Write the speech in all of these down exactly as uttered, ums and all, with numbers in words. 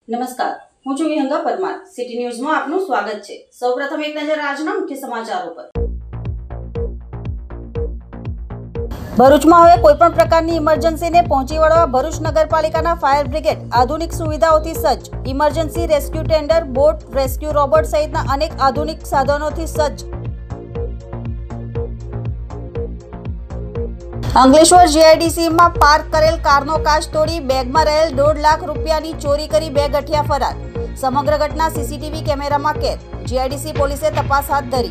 નમસ્કાર, હું છું વિહંગા પરમાર. સિટી ન્યૂઝમાં આપનું સ્વાગત છે. સૌપ્રથમ એક નજર આજના મુખ્ય સમાચારો પર. ભરૂચમાં હવે કોઈપણ પ્રકારની ઇમરજન્સીને પહોંચી વળવા ભરૂચ નગરપાલિકાના ફાયર બ્રિગેડ આધુનિક સુવિધાઓથી સજ્જ. Emergency rescue tender, boat, rescue robot સહિતના અનેક આધુનિક સાધનોથી સજ્જ. અંકલેશ્વર જીઆઈડીસીમાં પાર્ક કરેલ કારનો કાચ તોડી બેગમાં રહેલ દોઢ લાખ રૂપિયાની ચોરી કરી બે ગઠિયા ફરાર. સમગ્ર ઘટના સીસીટીવી કેમેરામાં કેદ. જીઆઈડીસી પોલીસે તપાસ હાથ ધરી.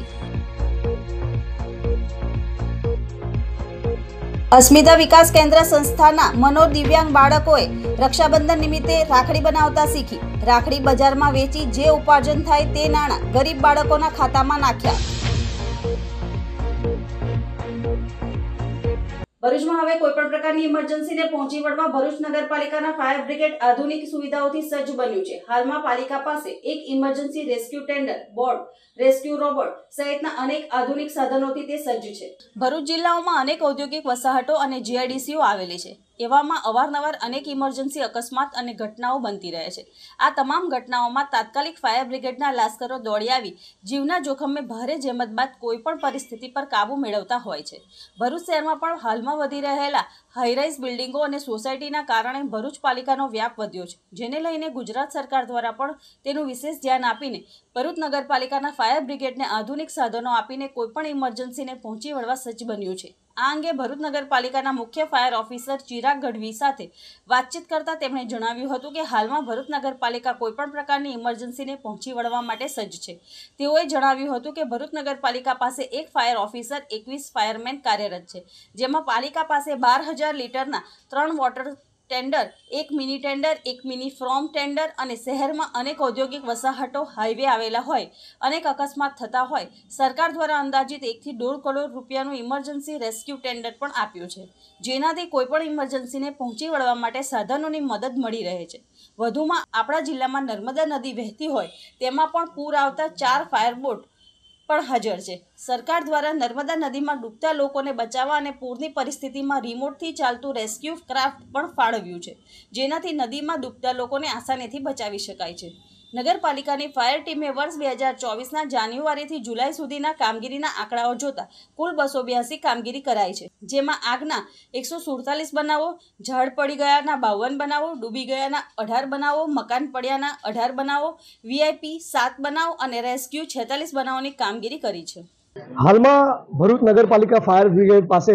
અસ્મિતા વિકાસ કેન્દ્ર સંસ્થાના મનોદિવ્યાંગ બાળકોએ રક્ષાબંધન નિમિત્તે રાખડી બનાવતા શીખી. રાખડી બજારમાં વેચી જે ઉપાર્જન થાય તે નાણાં ગરીબ બાળકોના ખાતામાં નાખ્યા. ભરૂચમાં હવે કોઈપણ પ્રકારની ઇમરજન્સીને પહોંચી વળવા ભરૂચ નગરપાલિકાના ફાયર બ્રિગેડ આધુનિક સુવિધાઓથી સજ્જ બન્યું છે. હાલમાં પાલિકા પાસે એક emergency rescue tender, boat, rescue robot સહિતના અનેક આધુનિક સાધનોથી તે સજ્જ છે. ભરૂચ જિલ્લાઓમાં અનેક ઔદ્યોગિક વસાહતો અને જીઆઈડીસીઓ આવેલી છે. એવામાં અવારનવાર અનેક ઇમરજન્સી અકસ્માત અને ઘટનાઓ બનતી રહે છે. આ તમામ ઘટનાઓમાં તાત્કાલિક ફાયર બ્રિગેડના લાશ્કરો દોડી આવી જીવના જોખમે ભારે જહેમત બાદ કોઈપણ પરિસ્થિતિ પર કાબૂ મેળવતા હોય છે. ભરૂચ શહેરમાં પણ હાલમાં વધી રહેલા હાઈરાઇઝ બિલ્ડિંગો અને સોસાયટીના કારણે ભરૂચ પાલિકાનો વ્યાપ વધ્યો છે, જેને લઈને ગુજરાત સરકાર દ્વારા પણ તેનું વિશેષ ધ્યાન આપીને ભરૂચ નગરપાલિકાના ફાયર બ્રિગેડને આધુનિક સાધનો આપીને કોઈપણ ઇમરજન્સીને પહોંચી વળવા સજ્જ બન્યું છે. આ અંગે ભરૂચ નગરપાલિકાના મુખ્ય ફાયર ઓફિસર ચિરાગ ગઢવી સાથે વાતચીત કરતા તેમણે જણાવ્યું હતું કે હાલમાં ભરૂચ નગરપાલિકા કોઈપણ પ્રકારની ઇમરજન્સીને પહોંચી વળવા માટે સજ્જ છે. તેઓએ જણાવ્યું હતું કે ભરૂચ નગરપાલિકા પાસે એક ફાયર ઓફિસર, એકવીસ ફાયરમેન કાર્યરત છે, જેમાં પાલિકા પાસે બાર હજાર લીટરના ત્રણ વોટર ટેન્ડર, એક મિની ટેન્ડર, એક મિની ફ્રોમ ટેન્ડર અને શહેરમાં અનેક ઔદ્યોગિક વસાહતો, હાઈવે આવેલા હોય, અનેક અકસ્માત થતા હોય, સરકાર દ્વારા અંદાજિત એકથી દોઢ કરોડ રૂપિયાનું ઇમરજન્સી રેસ્ક્યુ ટેન્ડર પણ આપ્યું છે, જેનાથી કોઈપણ ઇમરજન્સીને પહોંચી વળવા માટે સાધનોની મદદ મળી રહે છે. વધુમાં આપણા જિલ્લામાં નર્મદા નદી વહેતી હોય તેમાં પણ પૂર આવતા ચાર ફાયર બોટ પણ હાજર છે. સરકાર દ્વારા નર્મદા નદીમાં ડૂબતા લોકોને બચાવવા અને પૂરની પરિસ્થિતિમાં રિમોટથી ચાલતું રેસ્ક્યુ ક્રાફ્ટ પણ ફાળવ્યું છે, જેનાથી નદીમાં ડૂબતા લોકોને આસાનીથી બચાવી શકાય છે. નગરપાલિકાની ફાયર ટીમે વર્ષ બે હજાર ચોવીસના જાન્યુઆરીથી જુલાઈ સુધીના કામગીરીના આંકડાઓ જોતા કુલ બસો બ્યાસી કામગીરી કરાઈ છે, જેમાં આગના એકસો સુડતાલીસ બનાવો, ઝાડ પડી ગયાના બાવન બનાવો, ડૂબી ગયાના અઢાર બનાવો, મકાન પડ્યાના અઢાર બનાવો, વીઆઈપી સાત બનાવ અને રેસ્ક્યુ છેતાલીસ બનાવોની કામગીરી કરી છે. હાલમાં ભરૂચ નગરપાલિકા ફાયર બ્રિગેડ પાસે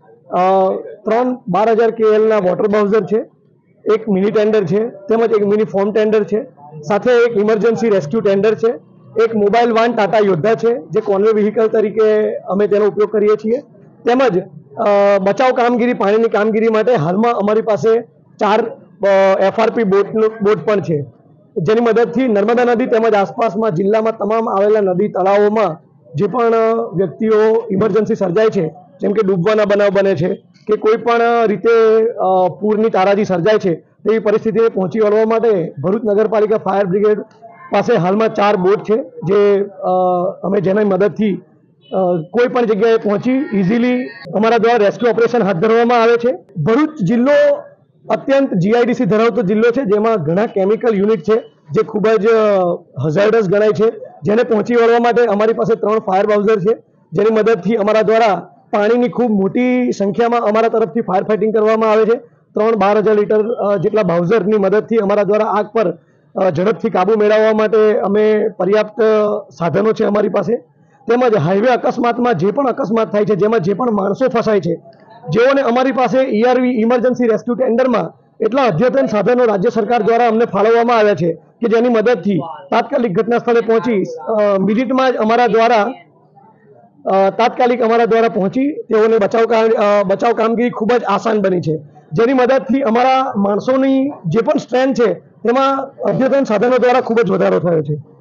ત્રણ બાર હજાર કેએલના વોટર બાઉઝર છે, એક મિની ટેન્ડર છે, તેમજ એક મિની ફોર્મ ટેન્ડર છે, સાથે એક ઇમરજન્સી રેસ્ક્યુ ટેન્ડર છે, એક મોબાઈલ વાન ટાટા યોદ્ધા છે જે કોન્વે વ્હીકલ તરીકે અમે તેનો ઉપયોગ કરીએ છીએ, તેમજ બચાવ કામગીરી, પાણીની કામગીરી માટે હાલમાં અમારી પાસે ચાર એફઆરપી બોટ બોટ પણ છે, જેની મદદથી નર્મદા નદી તેમજ આસપાસમાં જિલ્લામાં તમામ આવેલા નદી તળાવોમાં જે પણ વ્યક્તિઓ ઇમરજન્સી સર્જાય છે, જેમ કે ડૂબવાના બનાવ બને છે કે કોઈ પણ રીતે પૂરની તારાજી સર્જાય છે, તેવી પરિસ્થિતિને પહોંચી વળવા માટે ભરૂચ નગરપાલિકા ફાયર બ્રિગેડ પાસે હાલમાં ચાર બોટ છે, જે અમે જેની મદદથી કોઈ પણ જગ્યાએ પહોંચી ઇઝીલી અમારા દ્વારા રેસ્ક્યુ ઓપરેશન હાથ ધરવામાં આવે છે. ભરૂચ જિલ્લો અત્યંત જીઆઈડીસી ધરાવતો જિલ્લો છે, જેમાં ઘણા કેમિકલ યુનિટ છે જે ખૂબ જ હઝાર્ડસ ગણાય છે, જેને પહોંચી વળવા માટે અમારી પાસે ત્રણ ફાયર બાઉઝર છે, જેની મદદથી અમારા દ્વારા પાણીની ખૂબ મોટી સંખ્યામાં અમારા તરફથી ફાયર ફાઇટિંગ કરવામાં આવે છે. ત્રણ બાર હજાર લીટર જેટલા બાઉઝરની મદદથી અમારા દ્વારા આગ પર ઝડપથી કાબુ મેળવવા માટે અમે પર્યાપ્ત સાધનો છે અમારી પાસે. તેમજ હાઈવે અકસ્માતમાં જે પણ અકસ્માત થાય છે, જેમાં જે પણ માણસો ફસાય છે, જેઓને અમારી પાસે ઈઆરવી ઇમરજન્સી રેસ્ક્યુ ટેન્ડરમાં એટલા અદ્યતન સાધનો રાજ્ય સરકાર દ્વારા અમને ફાળવવામાં આવ્યા છે કે જેની મદદથી તાત્કાલિક ઘટના સ્થળે પહોંચી મિનિટમાં જ અમારા દ્વારા તાત્કાલિક અમારા દ્વારા પહોંચી તેઓને બચાવ બચાવ કામગીરી ખૂબ જ આસાન બની છે, જેની મદદથી અમારા માણસોની જે પણ સ્ટ્રેન્થ છે તેમાં અદ્યતન સાધનો દ્વારા ખૂબ જ વધારો થયો છે.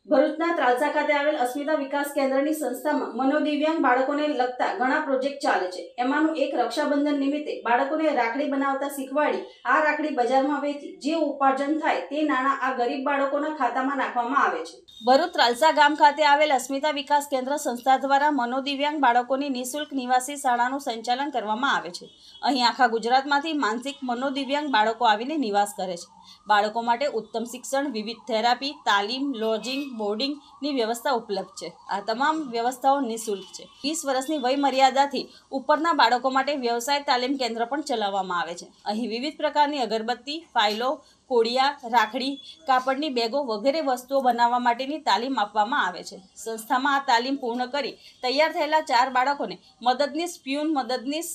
ભરૂચના ત્રાલસા ખાતે આવેલ અસ્મિતા વિકાસ કેન્દ્રની સંસ્થામાં મનોદિવ્યાંગ બાળકોને લગતા ઘણા પ્રોજેક્ટ ચાલે છે. એમાંનું એક રક્ષાબંધન નિમિત્તે બાળકોને રાખડી બનાવતા શીખવાડી આ રાખડી બજારમાં વેચી જે ઉપાર્જન થાય તે નાણાં આ ગરીબ બાળકોના ખાતામાં નાખવામાં આવે છે. ભરૂચ ત્રાલસા ગામ ખાતે આવેલ અસ્મિતા વિકાસ કેન્દ્ર સંસ્થા દ્વારા મનોદિવ્યાંગ બાળકોની નિઃશુલ્ક નિવાસી શાળાનું સંચાલન કરવામાં આવે છે. અહીં આખા ગુજરાતમાંથી માનસિક મનોદિવ્યાંગ બાળકો આવીને નિવાસ કરે છે. બાળકો માટે ઉત્તમ શિક્ષણ, વિવિધ થેરાપી, તાલીમ, લોજિંગ, બોર્ડિંગની વ્યવસ્થા ઉપલબ્ધ છે. આ તમામ વ્યવસ્થાઓ નિઃશુલ્ક છે. વીસ વર્ષની વય મર્યાદાથી ઉપરના બાળકો માટે વ્યવસાય તાલીમ કેન્દ્ર પણ ચલાવવામાં આવે છે. અહીં વિવિધ પ્રકારની અગરબત્તી, ફાઇલો, કોડિયા, રાખડી, કાપડની બેગો વગેરે વસ્તુઓ બનાવવા માટેની તાલીમ આપવામાં આવે છે. સંસ્થામાં આ તાલીમ પૂર્ણ કરી તૈયાર થયેલા ચાર બાળકોને મદદનીશ, પ્યુન, મદદનીશ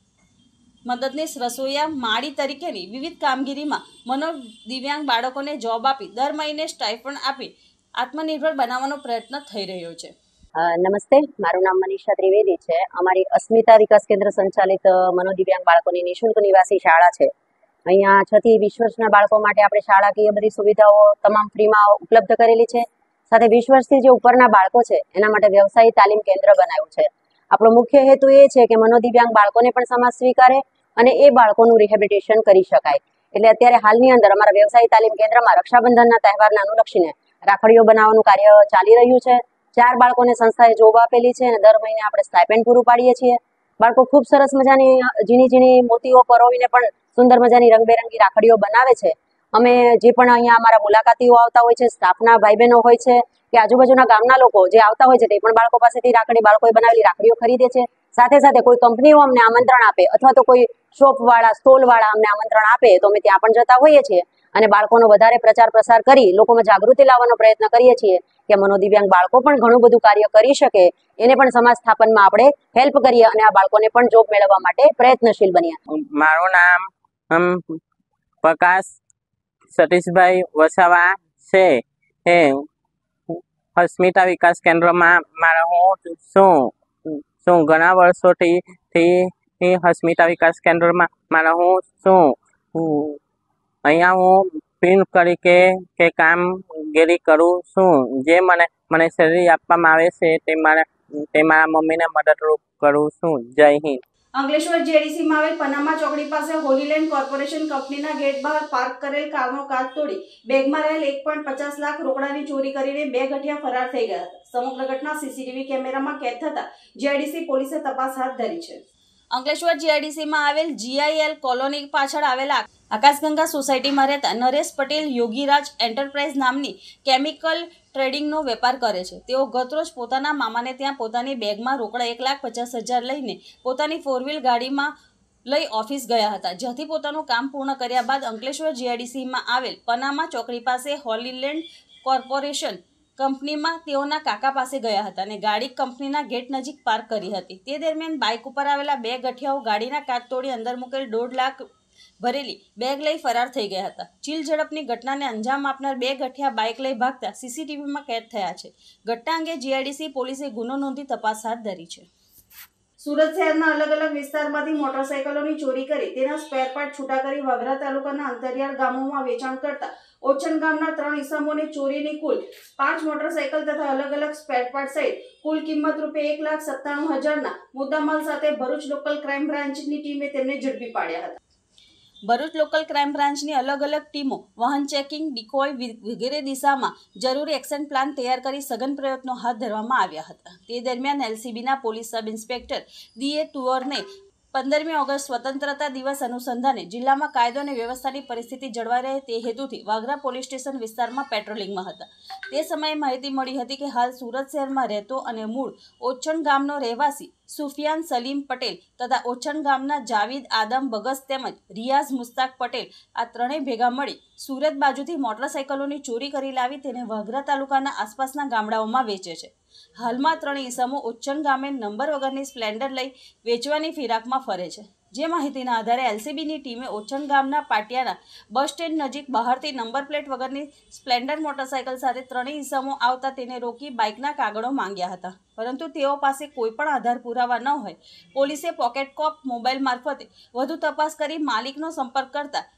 મદદનીશ રસોઈયા, માળી તરીકેની વિવિધ કામગીરીમાં મનોદિવ્યાંગ બાળકોને જોબ આપી દર મહિને સ્ટાઇપન્ડ આપી આત્મનિર્ભર બનાવવાનો પ્રયત્ન થઈ રહ્યો છે. નમસ્તે, મારું નામ મનીષા ત્રિવેદી છે. અમારી અસ્મિતા વિકાસ કેન્દ્ર સંચાલિત મનોદિવ્યાંગ બાળકોની નિઃશુલ્ક નિવાસી શાળા છે. અહીંયા છ થી વીસ વર્ષના બાળકો માટે આપણે શાળાકીય બધી સુવિધાઓ તમામ ફ્રીમાં ઉપલબ્ધ કરેલી છે. સાથે વીસ વર્ષથી જે ઉપરના બાળકો છે એના માટે વ્યવસાયી તાલીમ કેન્દ્ર બનાવ્યું છે. આપણો મુખ્ય હેતુ એ છે કે મનોદિવ્યાંગ બાળકોને પણ સમાજ સ્વીકારે અને એ બાળકોનું રિહેબિલિટેશન કરી શકાય. એટલે અત્યારે હાલની અંદર અમારા વ્યવસાયી તાલીમ કેન્દ્રમાં રક્ષાબંધનના તહેવારને અનુલક્ષીને રાખડીઓ બનાવવાનું કાર્ય ચાલી રહ્યું છે. ચાર બાળકોને સંસ્થાએ જોબ આપેલી છે અને દર મહિને આપણે સ્ટાઇપેન્ડ પૂરું પાડીએ છીએ. બાળકો ખૂબ સરસ મજાની ઝીણી ઝીણી મોતીઓ પરોવીને પણ સુંદર મજાની રંગબેરંગી રાખડીઓ બનાવે છે. અમે જે પણ અહીંયા અમારા મુલાકાતીઓ આવતા હોય છે, સ્ટાફના ભાઈ બહેનો હોય છે કે આજુબાજુના ગામના લોકો જે આવતા હોય છે તે પણ બાળકો પાસેથી રાખડી બાળકોએ બનાવેલી રાખડીઓ ખરીદે છે. સાથે સાથે કોઈ કંપનીઓ અમને આમંત્રણ આપે અથવા તો કોઈ શોપવાળા, સ્ટોલવાળા અમને આમંત્રણ આપે તો અમે ત્યાં પણ જતા હોઈએ છીએ અને બાળકોનો વધારે પ્રચાર પ્રસાર કરી લોકોમાં જાગૃતિ લાવવાનો પ્રયત્ન કરીએ છીએ કે મનોદિવ્યાંગ બાળકો પણ ઘણું બધું કાર્ય કરી શકે, એને પણ સમાજ સ્થાપનમાં આપણે હેલ્પ કરીએ અને આ બાળકોને પણ જોબ મેળવવા માટે પ્રયત્નશીલ બનીએ. મારું નામ હમ પ્રકાશ સતીશભાઈ વસાવા છે. એ અસ્મિતા વિકાસ કેન્દ્રમાં મારા હું શું શું ઘણા વર્ષોથી થી અસ્મિતા વિકાસ કેન્દ્રમાં મારા હું શું અહીંયા હું પિન તરીકે કે કામગીરી કરું છું. જે મને મને સેલરી આપવામાં આવે છે તે મારા તે મારા મમ્મીને મદદરૂપ કરું છું. જય હિન્દ. અંકલેશ્વર જીઆઈડીસીમાં આવેલ પનામા ચોકડી પાસે હોલીલેન્ડ કોર્પોરેશન કંપનીના ગેટ બહાર પાર્ક કરેલ કારનો કાચ તોડી બેગમાં રહેલ એક પોઈન્ટ પચાસ લાખ રોકડાની ચોરી કરીને બે ગઠિયા ફરાર થઈ ગયા હતા. સમગ્ર ઘટના સીસીટીવી કેમેરામાં કેદ થતા જીઆઈડીસી પોલીસે તપાસ હાથ ધરી છે. અંકલેશ્વર જીઆઈડીસીમાં આવેલ જીઆઈએલ કોલોની પાછળ આવેલા આકાશગંગા સોસાયટીમાં રહેતા નરેશ પટેલ યોગીરાજ એન્ટરપ્રાઇઝ નામની કેમિકલ ટ્રેડિંગનો વેપાર કરે છે. તેઓ ગતરોજ પોતાના મામાને ત્યાં પોતાની બેગમાં રોકડા એક લાખ પચાસ હજાર લઈને પોતાની ફોર વ્હીલ ગાડીમાં લઈ ઓફિસ ગયા હતા. જ્યાંથી પોતાનું કામ પૂર્ણ કર્યા બાદ અંકલેશ્વર જીઆઈડીસીમાં આવેલ પનામા ચોકડી પાસે હોલીલેન્ડ કોર્પોરેશન કંપનીમાં તેઓના કાકા પાસે ગયા હતા અને ગાડી કંપનીના ગેટ નજીક પાર્ક કરી હતી. તે દરમિયાન બાઇક ઉપર આવેલા બે ગઠિયાઓ ગાડીના કાચ તોડી અંદર મૂકેલ દોઢ લાખ ભરેલી બેગ લઈ ફરાર થઈ ગયા હતા. ચીલ ઝડપની ઘટનાને અંજામ આપનાર બે ગઠિયા બાઇક લઈ ભાગતા સીસીટીવીમાં કેદ થયા છે. ઘટના અંગે જીઆઈડીસી પોલીસે ગુનો નોંધી તપાસ હાથ ધરી છે. સુરત શહેરના અલગ અલગ વિસ્તારમાંથી મોટરસાયકલોની ચોરી કરી તેના સ્પેર પાર્ટ છૂટા કરી વાગરા તાલુકાના અંતરિયાળ ગામોમાં વેચાણ કરતા ઓચન ગામના ત્રણ ઈસમોને ચોરીની કુલ પાંચ મોટરસાયકલ તથા અલગ અલગ સ્પેર પાર્ટ સહિત કુલ કિંમત રૂપિયા એક લાખ સત્તાણું હજારના મુદ્દામાલ સાથે ભરૂચ લોકલ ક્રાઇમ બ્રાન્ચની ટીમે તેમને ઝડપી પાડ્યા હતા. ભરૂચ લોકલ ક્રાઇમ બ્રાન્ચની અલગ અલગ ટીમો વાહન ચેકિંગ, ડિકોય વગેરે દિશામાં જરૂરી એક્શન પ્લાન તૈયાર કરી સઘન પ્રયત્નો હાથ ધરવામાં આવ્યા હતા. તે દરમિયાન એલસીબીના પોલીસ સબ ઇન્સ્પેક્ટર ડીએ તુઅરને પંદરમી ઓગસ્ટ સ્વતંત્રતા દિવસ અનુસંધાને જિલ્લામાં કાયદો અને વ્યવસ્થાની પરિસ્થિતિ જળવાઈ રહે તે હેતુથી વાગરા પોલીસ સ્ટેશન વિસ્તારમાં પેટ્રોલિંગમાં હતા. તે સમયે માહિતી મળી હતી કે હાલ સુરત શહેરમાં રહેતો અને મૂળ ઓછણ ગામનો રહેવાસી સુફિયાન સલીમ પટેલ તથા ઓછણ ગામના જાવીદ આદમ બગસ તેમજ રિયાઝ મુસ્તાક પટેલ આ ત્રણેય ભેગા મળી સુરત બાજુથી મોટરસાયકલોની ચોરી કરી લાવી તેને વાગરા તાલુકાના આસપાસના ગામડાઓમાં વેચે છે. હાલમાં ત્રણ ઈસમો ઉચ્ચન ગામે નંબર વગરની સ્પ્લેન્ડર લઈ વેચવાની ફિરાકમાં ફરે છે. જે માહિતીના આધારે એલસીબીની ટીમે ઓચણ ગામના પાટિયાના બસ સ્ટેન્ડ નજીક બહારથી નંબર પ્લેટ વગરની સ્પ્લેન્ડર મોટરસાયકલ સાથે ત્રણેય ઈસમો આવતા તેને રોકી બાઇકના કાગળો માંગ્યા હતા, પરંતુ તેઓ પાસે કોઈ પણ આધાર પુરાવા ન હોય પોલીસે પોકેટ કોપ મોબાઈલ મારફતે વધુ તપાસ કરી માલિકનો સંપર્ક કરતા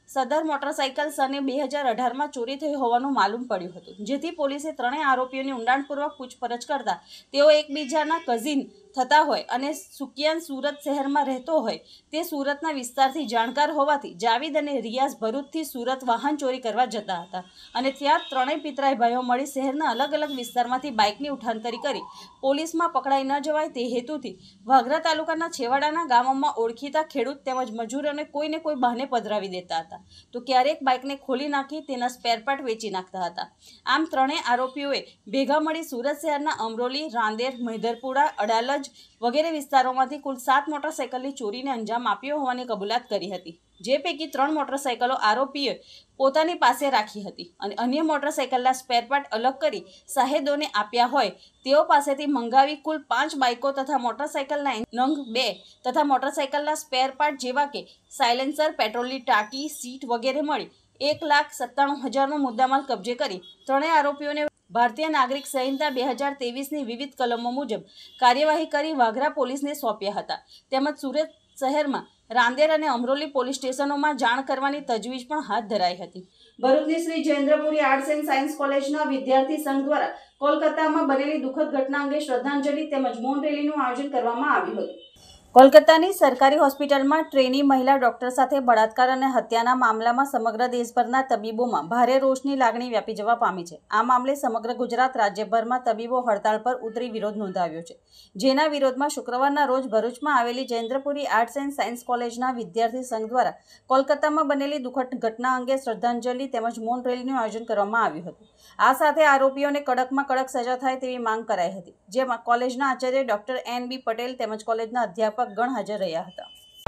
સદર મોટરસાઇકલ સને બે હજાર અઢારમાં ચોરી થઈ હોવાનું માલુમ પડ્યું હતું, જેથી પોલીસે ત્રણેય આરોપીઓની ઊંડાણપૂર્વક પૂછપરછ કરતા તેઓ એકબીજાના કઝિન થતા હોય અને સુકિયાન સુરત શહેરમાં રહેતો હોય તે સુરતના વિસ્તારથી જાણકાર હોવાથી જાવેદ અને રિયાઝ ભરૂચથી સુરત વાહન ચોરી કરવા જતા હતા અને ત્યાં ત્રણેય પિતરાઈ ભાઈઓ મળી શહેરના અલગ અલગ વિસ્તારમાંથી બાઇકની ઉઠાંતરી કરી પોલીસમાં પકડાઈ ન જવાય તે હેતુથી વાગરા તાલુકાના છેવાડાના ગામોમાં ઓળખીતા ખેડૂત તેમજ મજૂરોને કોઈને કોઈ બહાને પધરાવી દેતા હતા, તો ક્યારેક બાઇકને ખોલી નાખી તેના સ્પેરપાર્ટ વેચી નાખતા હતા. આમ ત્રણેય આરોપીઓએ ભેગા મળી સુરત શહેરના અમરોલી, રાંદેર, મહિધરપુરા, અડાલજ વગેરે વિસ્તારોમાંથી કુલ સાત મોટરસાઇકલની ચોરીને અંજામ આપ્યો હોવાની કબૂલાત કરી હતી, જે પૈકી ત્રણ મોટરસાઇકલો આરોપીએ પોતાની પાસે રાખી હતી અને અન્ય મોટરસાઇકલના સ્પેરપાર્ટ અલગ કરી સાહેદોને આપ્યા હોય તેઓ પાસેથી મંગાવી કુલ પાંચ બાઇકો તથા મોટરસાઇકલના નંગ બે તથા મોટરસાઇકલના સ્પેરપાર્ટ જેવા કે સાયલેન્સર, પેટ્રોલની ટાંકી, સીટ વગેરે મળી એક લાખ સત્તાણું હજારનો મુદ્દામાલ કબજે કરી ત્રણેય આરોપીઓને ભારતીય નાગરિક સંહિતા બે હજાર ત્રેવીસની વિવિધ કલમો મુજબ કાર્યવાહી કરી વાગરા પોલીસને સોંપ્યા હતા. તેમજ સુરત શહેરમાં રાંદેર અને અમરોલી પોલીસ સ્ટેશનોમાં જાણ કરવાની તજવીજ પણ હાથ ધરાઈ હતી. ભરૂચની Shri Jayendrapuri arts and science કોલેજના વિદ્યાર્થી સંઘ દ્વારા કોલકાતામાં બનેલી દુઃખદ ઘટના અંગે શ્રદ્ધાંજલિ તેમજ મૌન રેલીનું આયોજન કરવામાં આવ્યું હતું. કોલકાતાની સરકારી હોસ્પિટલમાં ટ્રેની મહિલા ડોક્ટર સાથે બળાત્કાર અને હત્યાના મામલામાં સમગ્ર દેશભરના તબીબોમાં ભારે રોષની લાગણી વ્યાપી જવા પામી છે. આ મામલે સમગ્ર ગુજરાત રાજ્યભરમાં તબીબો હડતાળ પર ઉતરી વિરોધ નોંધાવ્યો છે, જેના વિરોધમાં શુક્રવારના રોજ ભરૂચમાં આવેલી જયેન્દ્રપુરી આર્ટ્સ એન્ડ સાયન્સ કોલેજના વિદ્યાર્થી સંઘ દ્વારા કોલકાતામાં બનેલી દુઃખદ ઘટના અંગે શ્રદ્ધાંજલિ તેમજ મૌન રેલીનું આયોજન કરવામાં આવ્યું હતું. આ સાથે આરોપીઓને કડકમાં કડક સજા થાય તેવી માંગ કરાઈ હતી, જેમાં કોલેજના આચાર્ય ડોક્ટર એન બી પટેલ તેમજ કોલેજના અધ્યાપક ગણ હાજર રહ્યા હતા.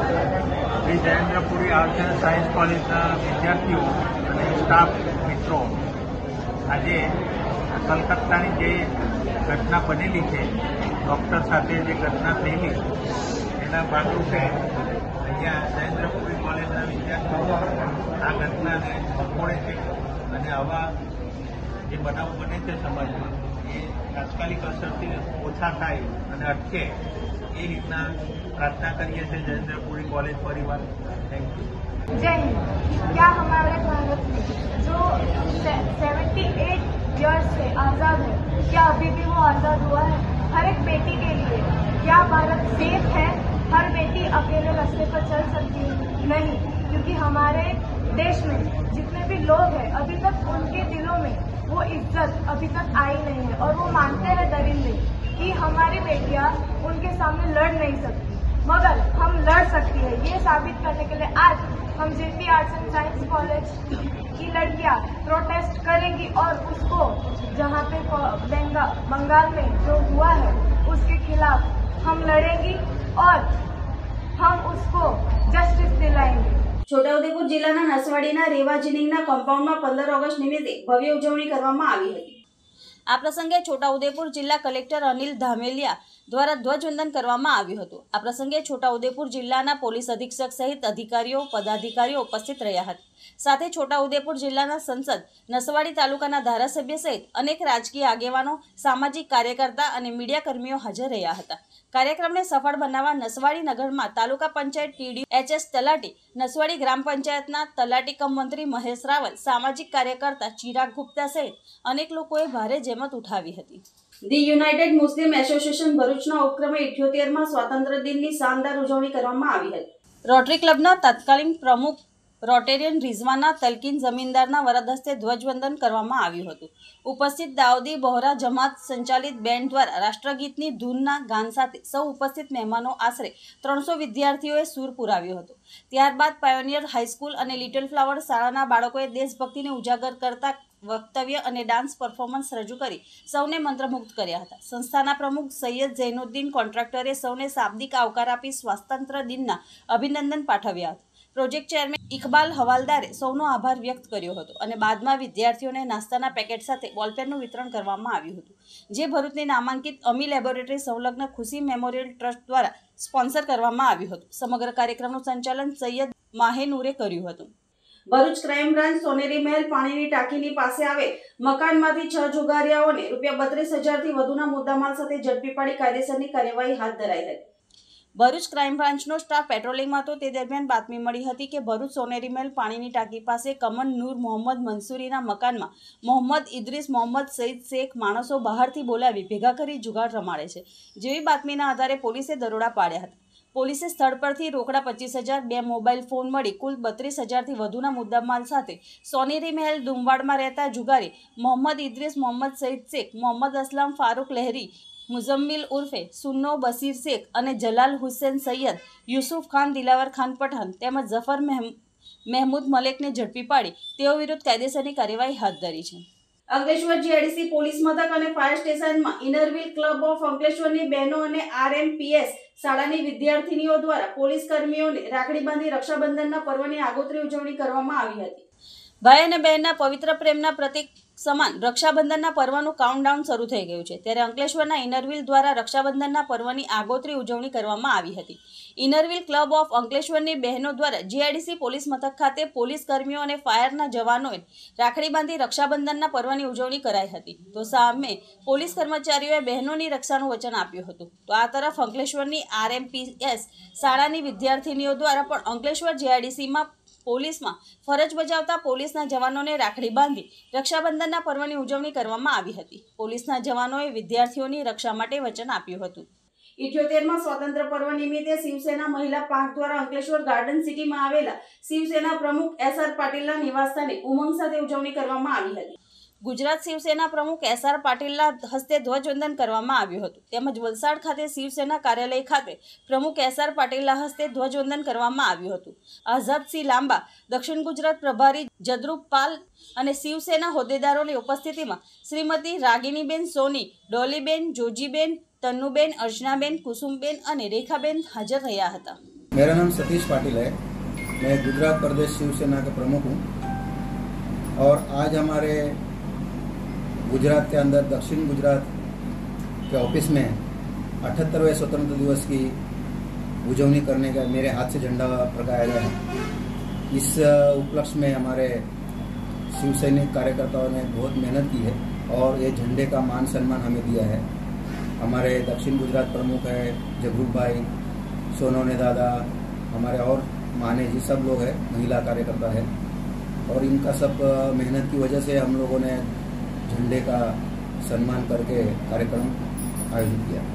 Shri Jayendrapuri arts and science કોલેજના વિદ્યાર્થીઓ અને સ્ટાફ મિત્રો આજે કલકત્તાની જે ઘટના બનેલી છે, ડૉક્ટર સાથે જે ઘટના થયેલી એના ભાગરૂપે અહીંયા જયેન્દ્રપુરી કોલેજના વિદ્યાર્થીઓ આ ઘટનાને વખોડે છે અને આવા જે બનાવ બને છે સમાજમાં એ તાત્કાલિક અસરથી ઓછા થાય અને અટકે એ રીતના प्रार्थना करिए थे जयेंद्रपुरी कॉलेज परिवार. Thank you. जय हिंद. क्या हमारे भारत में जो अठहत्तर इयर्स से आज़ाद है, क्या अभी भी वो आज़ाद हुआ है? हर एक बेटी के लिए क्या भारत सेफ है? हर बेटी अकेले रास्ते पर चल सकती है? नहीं, क्योंकि हमारे देश में जितने भी लोग हैं अभी तक उनके दिलों में वो इज्जत अभी तक आई नहीं है और वो मानते हैं दरिंदे कि हमारी बेटियां उनके सामने लड़ नहीं सकती, मगर हम लड़ सकती है. ये साबित करने के लिए आज हम JP arts and science college की लड़कियां प्रोटेस्ट करेंगी और उसको जहाँ पे बंगा, बंगाल में जो हुआ है उसके खिलाफ हम लड़ेंगी और हम उसको जस्टिस दिलाएंगे. છોટાઉદેપુર જિલ્લાના નસવાડીના રેવા જીનિંગના કમ્પાઉન્ડમાં પંદર ઓગસ્ટ નિમિત્તે ભવ્ય ઉજવણી કરવામાં આવી હતી. આ પ્રસંગે છોટાઉદેપુર જિલ્લા કલેક્ટર અનિલ ધામેલિયા દ્વારા ધ્વજવંદન કરવામાં આવ્યું હતું. આ પ્રસંગે છોટાઉદેપુર જિલ્લાના પોલીસ અધિક્ષક સહિત અધિકારીઓ પદાધિકારીઓ ઉપસ્થિત રહ્યા હતા. સાથે છોટાઉદેપુર જિલ્લાના સંસદ, નસવાડી તાલુકાના ધારાસભ્ય સહિત અનેક રાજકીય આગેવાનો, સામાજિક કાર્યકર્તા અને મીડિયા કર્મીઓ હાજર રહ્યા હતા. કાર્યક્રમને સફળ બનાવવા નસવાડી નગરમાં તાલુકા પંચાયત ટીડી એચ એસ તલાટી, નસવાડી ગ્રામ પંચાયતના તલાટી કમ મંત્રી મહેશ રાવલ, સામાજિક કાર્યકર્તા ચિરાગ ગુપ્તા સહિત અનેક લોકોએ ભારે જહેમત ઉઠાવી હતી. ધી યુનાઇટેડ મુસ્લિમ એસોસિએશન ભરૂચના ઉપક્રમે ઇઠ્યોતેરમાં સ્વાતંત્ર્ય દિનની શાનદાર ઉજવણી કરવામાં આવી હતી. રોટરી ક્લબના તત્કાલીન પ્રમુખ રોટેરિયન રિઝવાના તલકીન જમીનદારના વરદ હસ્તે ધ્વજવંદન કરવામાં આવ્યું હતું. ઉપસ્થિત દાઉદી બહોરા જમાત સંચાલિત બેન્ડ દ્વારા રાષ્ટ્રગીતની ધૂનના ગાન સાથે સૌ ઉપસ્થિત મહેમાનો આશરે ત્રણસો વિદ્યાર્થીઓએ સૂર પુરાવ્યો હતો. ત્યારબાદ પાયોનિયર હાઈસ્કૂલ અને લિટલ ફ્લાવર શાળાના બાળકોએ દેશભક્તિને ઉજાગર કરતા વક્તવ્ય અને ડાન્સ પરફોર્મન્સ રજૂ કરી સૌને મંત્રમુગ્ધ કર્યા હતા. સંસ્થાના પ્રમુખ સૈયદ ઝૈનુદ્દીન કોન્ટ્રાક્ટરે સૌને શાબ્દિક આવકાર આપી સ્વાતંત્ર્ય દિનના અભિનંદન પાઠવ્યા હતા. પ્રોજેક્ટ ચેરમેન ઇકબાલ હવાલદારે સૌનો આભાર વ્યક્ત કર્યો હતો અને બાદમાં વિદ્યાર્થીઓને નાસ્તાના પેકેટ સાથે બોલપેનનું વિતરણ કરવામાં આવ્યું હતું, જે ભરૂચની નામાંકિત અમી લેબોરેટરી સંલગ્ન ખુશી મેમોરિયલ ટ્રસ્ટ દ્વારા સ્પોન્સર કરવામાં આવ્યું હતું. સમગ્ર કાર્યક્રમનું સંચાલન સૈયદ માહેનૂરે કર્યું હતું. ભરૂચ ક્રાઇમ બ્રાન્ચ સોનેરી મહેલ પાણીની ટાંકીની પાસે આવેલ મકાનમાંથી છ જુગારિયાઓને રૂપિયા બત્રીસ હજારથી વધુના મુદ્દામાલ સાથે ઝડપી પાડી કાયદેસરની કાર્યવાહી હાથ ધરાઈ હતી. ભરૂચ ક્રાઇમ બ્રાન્ચનો સ્ટાફ પેટ્રોલિંગમાં હતો તે દરમિયાન બાતમી મળી હતી કે ભરૂચ સોનેરી મહેલ પાણીની ટાંકી પાસે કમન નૂર મોહમ્મદ મંસૂરીના મકાનમાં મોહમ્મદ ઇદ્રીસ મોહમ્મદ સઈદ શેખ માણસો બહારથી બોલાવી ભેગા કરી જુગાર રમાડે છે. જેવી બાતમીના આધારે પોલીસે દરોડા પાડ્યા હતા. પોલીસે સ્થળ પરથી રોકડા પચીસ હજાર, બે મોબાઈલ ફોન મળી કુલ બત્રીસ હજારથી વધુના મુદ્દામાલ સાથે સોનેરી મહેલ ડુમવાડમાં રહેતા જુગારી મોહમ્મદ ઇદ્રીસ મોહમ્મદ સઈદ શેખ, મોહમ્મદ અસલામ ફારૂક લહેરી, મુઝમ્મિલ ઉર્ફે સુન્નો બસીર શેખ અને જલાલ હુસેન સૈયદ, યુસુફ ખાન દિલાવર ખાન પઠાણ તેમજ ઝફર મહેમૂદ મલેકને ઝડપી પાડી તેઓ વિરુદ્ધ કાયદેસરની કાર્યવાહી હાથ ધરી છે. અંકલેશ્વર જીઆઈડીસી પોલીસ મથક અને ફાયર સ્ટેશનમાં ઇનરવ્હીલ ક્લબ ઓફ અંકલેશ્વરની બહેનો અને આરએમપીએસ શાળાની વિદ્યાર્થીનીઓ દ્વારા પોલીસ કર્મીઓને રાખડી બાંધી રક્ષાબંધનના પર્વની આગોતરી ઉજવણી કરવામાં આવી હતી. ભાઈ અને બહેનના પવિત્ર પ્રેમના પ્રતીક સમાન રક્ષાબંધનના પર્વનું કાઉન્ટડાઉન શરૂ થઈ ગયું છે. ત્યારે અંકલેશ્વરના ઇનરવ્હીલ દ્વારા રક્ષાબંધનના પર્વની આગોતરી ઉજવણી કરવામાં આવી હતી. ઇનરવ્હીલ ક્લબ ઓફ અંકલેશ્વરની બહેનો દ્વારા જીઆઈડીસી પોલીસ મથક ખાતે પોલીસ કર્મીઓ અને ફાયરના જવાનોએ રાખડી બાંધી રક્ષાબંધનના પર્વની ઉજવણી કરાઈ હતી. તો સામે પોલીસ કર્મચારીઓએ બહેનોની રક્ષાનું વચન આપ્યું હતું. તો આ તરફ અંકલેશ્વરની આરએમપીએસ શાળાની વિદ્યાર્થીનીઓ દ્વારા પણ અંકલેશ્વર જીઆઈડીસીમાં પોલીસમાં ફરજ બજાવતા પોલીસના જવાનોને રાખડી બાંધી રક્ષાબંધનના પર્વની ઉજવણી કરવામાં આવી હતી. પોલીસના જવાનોએ વિદ્યાર્થીઓની રક્ષા માટે વચન આપ્યું હતું. ઇઠ્યોતેરમાં સ્વાતંત્ર્ય પર્વ નિમિત્તે શિવસેના મહિલા પાંખ દ્વારા અંકલેશ્વર ગાર્ડન સિટીમાં આવેલા શિવસેના પ્રમુખ એસ આર પાટીલના નિવાસસ્થાને ઉમંગ સાથે ઉજવણી કરવામાં આવી હતી. ગુજરાત શિવસેના પ્રમુખ એસ આર પાટીલના હસ્તે ધ્વજવંદન કરવામાં આવ્યું હતું. તેમજ વલસાડ ખાતે શિવસેના કાર્યાલય ખાતે પ્રમુખ એસ આર પાટીલના હસ્તે ધ્વજવંદન કરવામાં આવ્યું હતું. આઝાદસિંહ લાંબા, દક્ષિણ ગુજરાત પ્રભારી જદરૂપ પાલ અને શિવસેના હોદ્દેદારોની ઉપસ્થિતિમાં શ્રીમતી રાગિણીબેન સોની, ડોલીબેન, જોજીબેન, तन्नूबेन, अर्चनाबेन, कुसुमबेन और रेखाबेन हाजिर रहा था. मेरा नाम सतीश पाटिल है. मैं गुजरात प्रदेश शिवसेना का प्रमुख हूँ और आज हमारे गुजरात के अंदर दक्षिण गुजरात के ऑफिस में अठहत्तरवें स्वतंत्रता दिवस की उजवनी करने का मेरे हाथ से झंडा फड़काया गया है. इस उपलक्ष्य में हमारे शिवसैनिक कार्यकर्ताओं ने बहुत मेहनत की है और ये झंडे का मान सम्मान हमें दिया है. हमारे दक्षिण गुजरात प्रमुख है जगरूप भाई, सोनोने दादा, हमारे और माने जी सब लोग हैं, महिला कार्यकर्ता है और इनका सब मेहनत की वजह से हम लोगों ने झंडे का सम्मान करके कार्यक्रम आयोजित किया.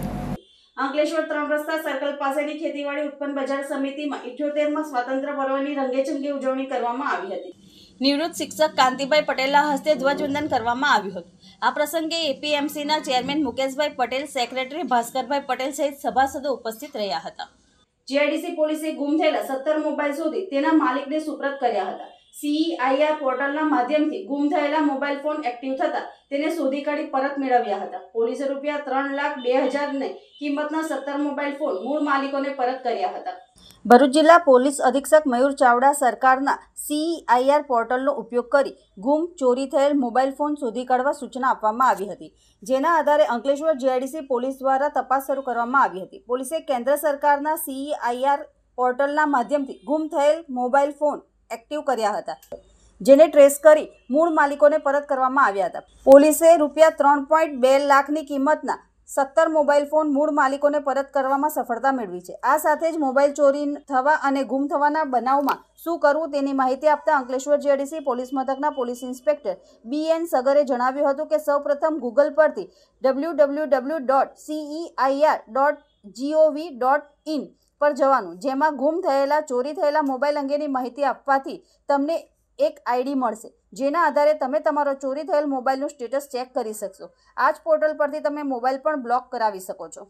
અંકલેશ્વર ત્રણ રસ્તા સર્કલ પાસેની ખેતીવાડી ઉત્પન્ન બજાર સમિતિમાં ઇઠ્યોતેરમાં સ્વાતંત્ર્ય પર્વની રંગેચંગે ઉજવણી કરવામાં આવી હતી. નિવૃત્ત શિક્ષક કાંતિભાઈ પટેલના હસ્તે ધ્વજવંદન કરવામાં આવ્યું હતું. આ પ્રસંગે એપીએમસીના ચેરમેન મુકેશભાઈ પટેલ, સેક્રેટરી ભાસ્કરભાઈ પટેલ સહિત સભાસદો ઉપસ્થિત રહ્યા હતા. જીઆઈડીસી પોલીસે ગુમ થયેલા સત્તર મોબાઈલ શોધી તેના માલિકને સુપ્રત કર્યા હતા. સીઈઆઈઆર પોર્ટલના માધ્યમથી ગુમ થયેલા મોબાઈલ ફોન એક્ટિવ થતા તેને શોધી કાઢી પરત મેળવ્યા હતા. પોલીસે રૂપિયા ત્રણ લાખ બે હજારની કિંમતના સત્તર મોબાઈલ ફોન મૂળ માલિકોને પરત કર્યા હતા. ભરૂચ જિલ્લા પોલીસ અધિક્ષક મયુર ચાવડા સરકારના સીઈઆઈઆર પોર્ટલનો ઉપયોગ કરી ગુમ, ચોરી થયેલ મોબાઈલ ફોન શોધી કાઢવા સૂચના આપવામાં આવી હતી. જેના આધારે અંકલેશ્વર જીઆઈડીસી પોલીસ દ્વારા તપાસ શરૂ કરવામાં આવી હતી. પોલીસે કેન્દ્ર સરકારના સીઈઆઈઆર પોર્ટલના માધ્યમથી ગુમ થયેલ મોબાઈલ ફોન એક્ટિવ કર્યા હતા, જેને ટ્રેસ કરી મૂળ માલિકોને પરત કરવામાં આવ્યા હતા. પોલીસે રૂપિયા ત્રણ પોઈન્ટ બે લાખની કિંમતના સત્તર મોબાઈલ ફોન મૂળ માલિકોને પરત કરવામાં સફળતા મેળવી છે. આ સાથે જ મોબાઈલ ચોરી થવા અને ગુમ થવાના બનાવમાં શું કરવું તેની માહિતી આપતા અંકલેશ્વર જીઆઈડીસી પોલીસ મથકના police inspector B N Sagare જણાવ્યું હતું કે સૌપ્રથમ ગૂગલ પરથી W W W dot CEIR dot G O V પર જવાનું, જેમાં ગુમ થયેલા, ચોરી થયેલા મોબાઈલ અંગેની માહિતી આપવાથી તમને એક આઈડી મળશે, જેના આધારે તમે તમારો ચોરી થયેલ મોબાઈલનું સ્ટેટસ ચેક કરી શકશો. આ જ પોર્ટલ પરથી તમે મોબાઈલ પણ બ્લોક કરાવી શકો છો.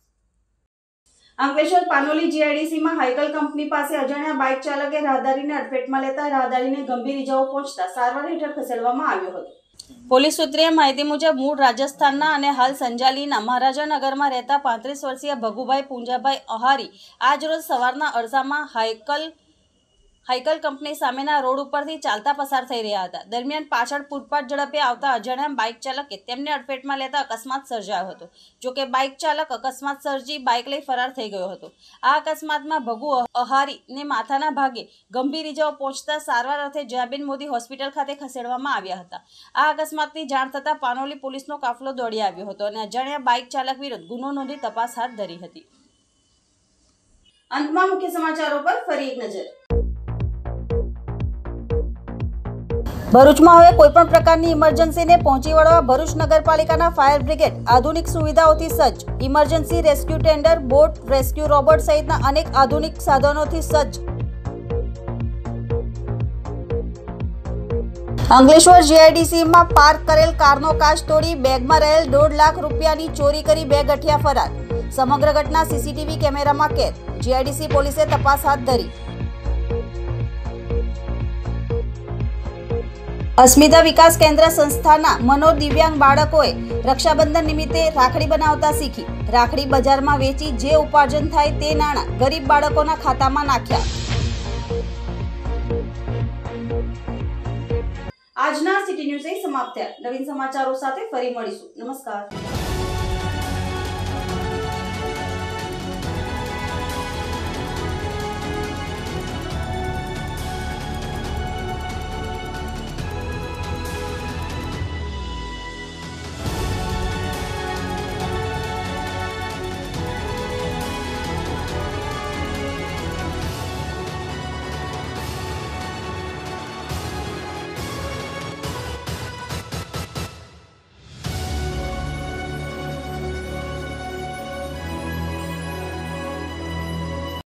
અંકલેશ્વર પાનોલી જીઆઈડીસીમાં હાઇકલ કંપની પાસે અજાણ્યા બાઇક ચાલકે રાહદારીને અડફેટમાં લેતા રાહદારીને ગંભીર ઇજાઓ પહોંચતા સારવાર હેઠળ ખસેડવામાં આવ્યો હતો. પોલીસ સૂત્રીય માહિતી મુજબ મૂળ રાજસ્થાનના અને હાલ સંજાલીના મહારાજાનગરમાં રહેતા પાંત્રીસ વર્ષીય ભગુભાઈ પૂંજાભાઈ અહારી આજરોજ સવારના અરસામાં હાઇકલ હાઇકલ કંપની સામેના રોડ ઉપરથી ચાલતા પસાર થઈ રહ્યા હતા. દરમિયાન પાછળ પૂરપાટ ઝડપે આવતા અજાણ્યા બાઇક ચાલકે તેમને અડફેટમાં લેતા અકસ્માત સર્જાયો હતો. જોકે બાઇક ચાલક અકસ્માત સર્જી બાઇક લઈ ફરાર થઈ ગયો હતો. આ અકસ્માતમાં ભગુ અહારીને માથાના ભાગે ગંભીર ઇજાઓ પહોંચતા સારવાર અર્થે જયાબેન મોદી હોસ્પિટલ ખાતે ખસેડવામાં આવ્યા હતા. આ અકસ્માતની જાણ થતાં પાનોલી પોલીસનો કાફલો દોડી આવ્યો હતો અને અજાણ્યા બાઇક ચાલક વિરુદ્ધ ગુનો નોંધી તપાસ હાથ ધરી હતી. અંતમાં મુખ્ય સમાચારો પર ફરી એક નજર। ભરૂચમાં હવે કોઈપણ પ્રકારની ઇમરજન્સીને પહોંચી વળવા ભરૂચ નગરપાલિકાના ફાયર બ્રિગેડ આધુનિક સુવિધાઓથી સજ્જ। Emergency rescue tender, boat, rescue robot સહિતના અનેક આધુનિક સાધનોથી સજ્જ। અંકલેશ્વર જીઆઈડીસીમાં પાર્ક કરેલ કારનો કાચ તોડી બેગમાં રહેલ દોઢ લાખ રૂપિયાની ચોરી કરી બે ગઠિયા ફરાર। સમગ્ર ઘટના સીસીટીવી કેમેરામાં કેદ। જીઆઈડીસી પોલીસે તપાસ હાથ ધરી। અસ્મિતા વિકાસ કેન્દ્ર સંસ્થાના મનોદિવ્યાંગ બાળકોએ રક્ષાબંધન નિમિત્તે રાખડી બનાવતા શીખી। રાખડી બજારમાં વેચી જે ઉપાર્જન થાય તે નાણાં ગરીબ બાળકોના ખાતામાં નાખ્યા। આજના સિટી ન્યૂઝ સમાપ્ત થયા। નવીન સમાચારો સાથે ફરી મળીશું। નમસ્કાર।